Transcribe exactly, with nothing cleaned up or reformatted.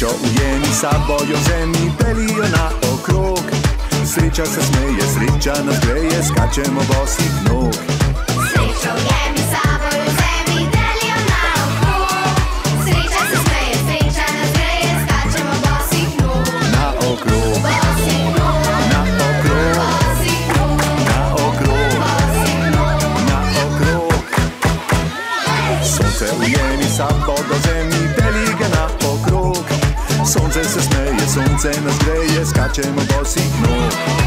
Srećo ujeni sa bojo zemlji pelio na okrog. Sreća se smeje, sreća nas greje, skačemo bosih nog. Srećo ujeni sa bojo zemlji pelio na okrog. Sreća se smeje, sreća nas greje, skačemo bosih nog. Na okrog, Bosih nog, na okrog, bosih nog, na okrog, bosih nog. na okrog. Sonce ujeni sa bojo zemlji peli ga na okrog. Sonce se smeje, sonce nas greje, skačemo bosih nog.